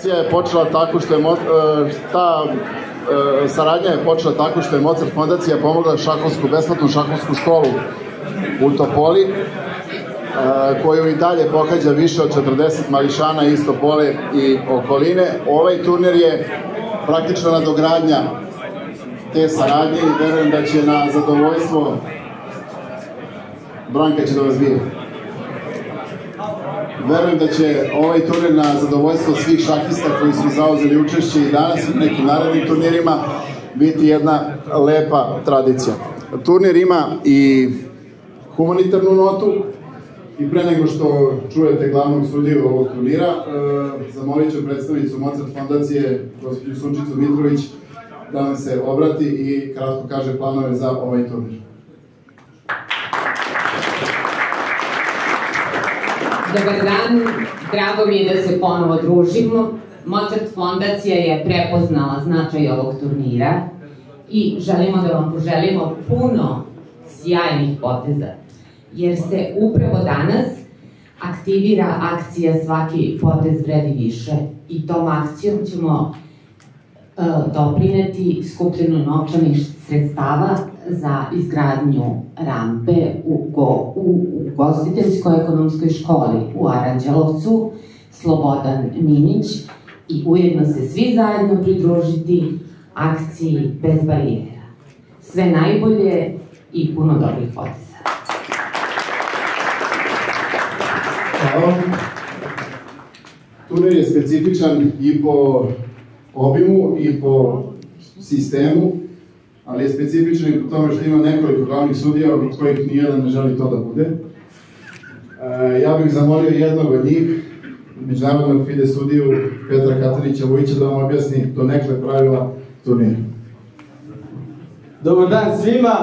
je počela tako što je ta saradnja je počela tako što je Mozart fondacija pomogla besplatnu šahovsku školu u Topoli, koju i dalje pohađa više od 40 mališana iz Topole i okoline. Ovaj turnir je praktično nadogradnja te saradnje i verujem da će na zadovoljstvo Branka će da vas bije. Verujem da će ovaj turnir na zadovoljstvo svih šahista koji su zauzeli učešće i danas i nekim narednim turnirima biti jedna lepa tradicija. Turnir ima i humanitarnu notu i pre nego što čujete glavnog sudiju ovog turnira, zamolit ću predstavnicu Mozart fondacije, gospođu Sunčicu Mitrović, da vam se obrati i kratko kaže planove za ovaj turnir. Dobar dan, drago mi je da se ponovo družimo. Mozart fondacija je prepoznala značaj ovog turnira i želimo da vam poželimo puno sjajnih poteza, jer se upravo danas aktivira akcija Svaki potez vredi više i tom akcijom ćemo doprineti skupljenju novčanih sredstava za izgradnju rampe u ugostiteljsko-ekonomskoj školi u Aranđelovcu, Slobodan Minić, i ujedno se svi zajedno pridružiti akciji Bez barijera. Sve najbolje i puno dobrih poteza. Hvala. Turnir je specifičan i po obimu i po sistemu, ali je specifičan i po tome što ima nekoliko glavnih sudija od kojih nijedan ne želi to da bude. Ja bih zamolio jednog od njih, međunarodnog FIDE sudiju Petra Katanića Vujića, da vam objasni donekle pravila turnira. Dobar dan svima.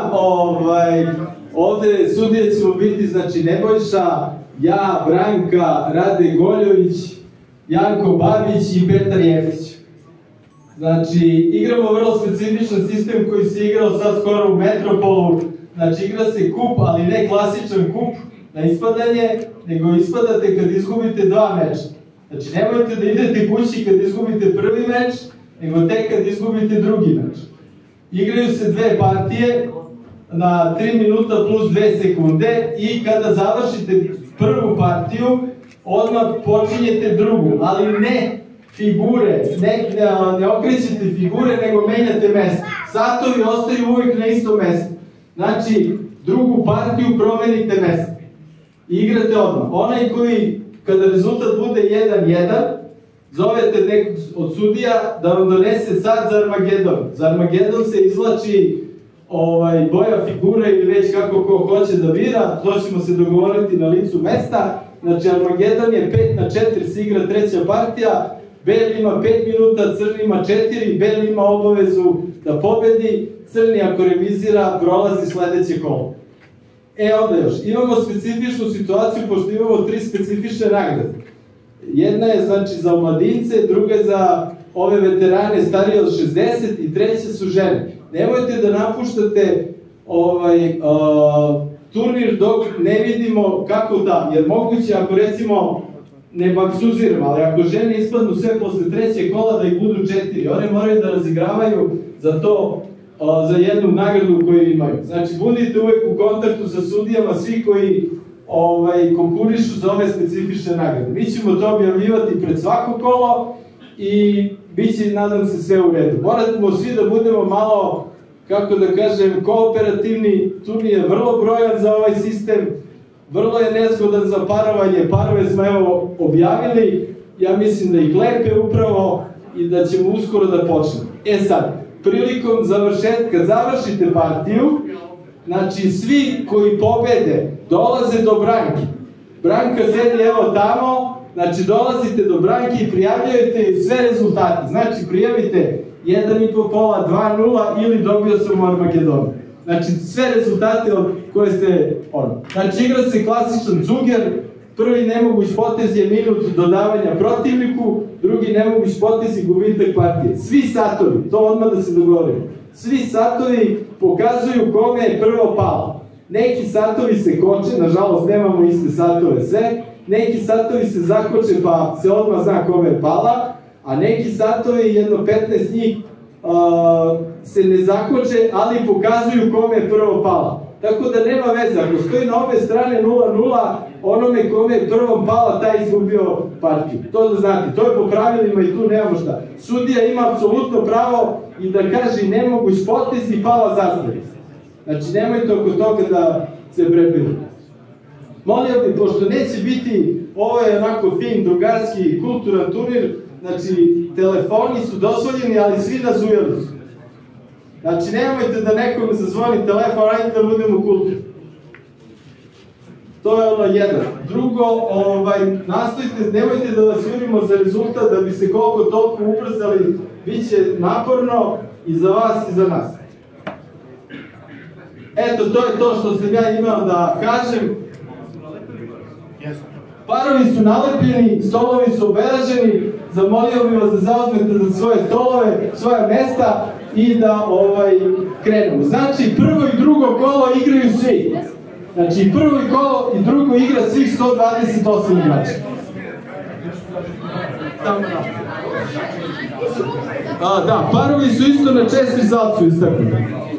Ovde sudije ćemo biti, znači, Nebojša, ja, Branka, Rade Goljović, Janko Babić i Petar Jefić. Znači, igramo vrlo specifičan sistem koji se igrao sad skoro u Metropolu. Znači, igra se kup, ali ne klasičan kup na ispadanje, nego ispadate kad izgubite 2 meča. Znači, nemojte da idete kući kad izgubite prvi meč, nego tek kad izgubite drugi meč. Igraju se 2 partije na 3 minuta plus 2 sekunde i kada završite prvu partiju, odmah počinjete drugu, ali ne figure, ne okrećete figure, nego menjate mesto. Satovi ostaju uvijek na istom mestu. Znači, drugu partiju promenite mesto i igrate odmah. Onaj koji, kada rezultat bude 1-1, zovete nekog od sudija da vam donese sad za Armagedon. Za Armagedon se izvlači boja figura ili već kako ko hoće da bira, to ćemo se dogovoriti na licu mesta. Znači, Armagedon je 5-4 se igra treća partija, Beli ima 5 minuta, Crni ima 4, Beli ima obavezu da pobedi, Crni ako remizira prolazi sledeće kolo. Onda još, imamo specifičnu situaciju pošto imamo 3 specifične nagrade. Jedna je, znači, za omladince, druga je za ove veterane starije od 60 i treća su žene. Nemojte da napuštate turnir dok ne vidimo kako da, jer moguće ako recimo ne baksuziramo, ali ako žene ispadnu sve posle trećeg kola da ih budu 4, one moraju da razigravaju za to, za jednu nagradu koju imaju. Znači, budite uvek u kontaktu sa sudijama, svi koji konkurišu za ove specifične nagrade. Mi ćemo to objavljivati pred svako kolo i bit će, nadam se, sve u redu. Moramo svi da budemo malo, kako da kažem, kooperativni. Turnir je vrlo brojan za ovaj sistem, vrlo je nezgodan za parovanje. Parove smo evo objavili, ja mislim da ih lepe upravo i da ćemo uskoro da počnemo. Sad, prilikom završetka, završite partiju, znači svi koji pobede dolaze do Branke. Branka sedi evo tamo, znači dolazite do Branke i prijavljujete sve rezultate. Znači prijavite 1,5 pola, 2-0 ili dobio sam u Armagedonu. Znači sve rezultate koje ste Znači igra se klasičan cuger, prvi nemoguć potez je minut dodavanja protivniku, drugi nemoguć potez je gubitak partije. Svi satovi, to odmah da se dogovorimo, svi satovi pokazuju kome je prvo palo. Neki satovi se koče, nažalost nemamo iste satove sve, neki satovi se zakoče pa se odmah zna kome je pala, a neki satovi, jedno 15 njih, se ne zakoče, ali pokazuju kome je prvo pala. Tako da nema veze, ako stoji na obe strane 0-0, onome kome je prvom pala, taj izgubio partiju. To da znate, to je po pravilima i tu nemamo šta. Sudija ima apsolutno pravo i da kaže nemoguć potez i pala zastavica. Znači, nemojte oko toga da se prepiru. Molio bih, pošto neće biti, ovo je onako fin, drugarski, kulturan turnir, znači, telefoni su dozvoljeni, ali svi na zujeli su. Znači, nemojte da nekome zazvoni telefon, ajde da budemo kulturni. To je ono jedan. Drugo, nastojite, nemojte da vas jurimo za rezultat, da bi se koliko toliko ubrzali, bit će naporno i za vas i za nas. Eto, to je to što sam ja imao da kažem. Parovi su nalepljeni, stolovi su obeleženi, zamolio bih vas da zauzmete za svoje stolove, svoja mesta i da krenemo. Znači, prvo i drugo kolo igraju svi. Znači, prvo i kolo i drugo igra svih 128 igrača. Da, parovi su isto na česti zalcu istaknuti.